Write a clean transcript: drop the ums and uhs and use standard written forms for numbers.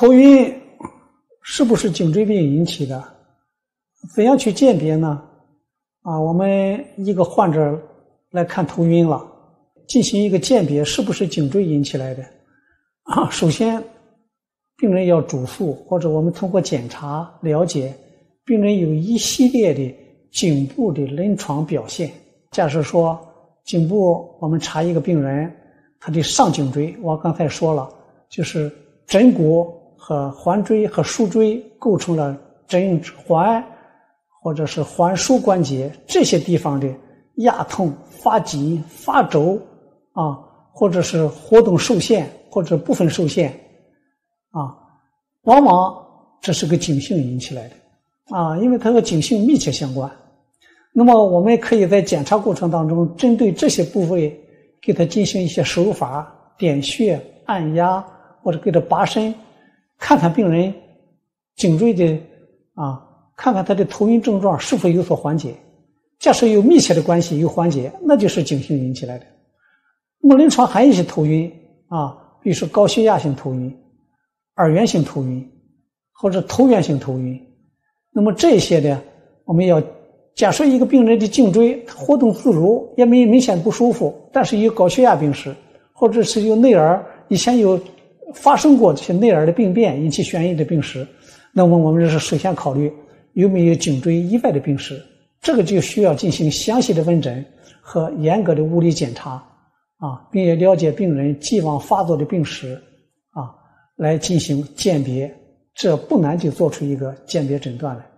头晕是不是颈椎病引起的？怎样去鉴别呢？我们一个患者来看头晕了，进行一个鉴别，是不是颈椎引起来的？首先，病人要主诉，或者我们通过检查了解，病人有一系列的颈部的临床表现。假设说颈部我们查一个病人，他的上颈椎，我刚才说了，就是枕骨和环椎和枢椎构成了枕环或者是环枢关节，这些地方的压痛、发紧、发轴或者是活动受限或者部分受限往往这是个颈性引起来的因为它和颈性密切相关。那么我们可以在检查过程当中，针对这些部位给它进行一些手法，点穴、按压或者给它拔伸，看看病人颈椎的看看他的头晕症状是否有所缓解。假设有密切的关系，有缓解，那就是颈性引起来的。那么临床还有一些头晕比如说高血压性头晕、耳源性头晕或者头源性头晕。那么这些呢，我们要假设一个病人的颈椎活动自如，也没明显不舒服，但是有高血压病史，或者是有内耳以前有发生过这些内耳的病变引起眩晕的病史，那么我们是首先考虑有没有颈椎以外的病史，这个就需要进行详细的问诊和严格的物理检查并且了解病人既往发作的病史来进行鉴别，这不难就做出一个鉴别诊断来。